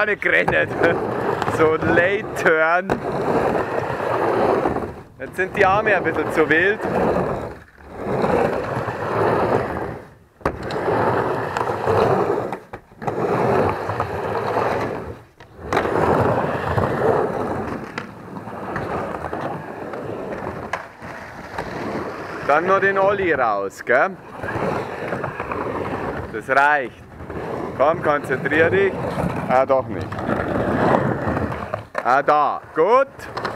vorne gerannt. So ein Late Turn. Jetzt sind die Arme ein bisschen zu wild. Dann noch den Olli raus, gell? Das reicht. Komm, konzentrier dich. Ah, doch nicht. Ah, da. Gut.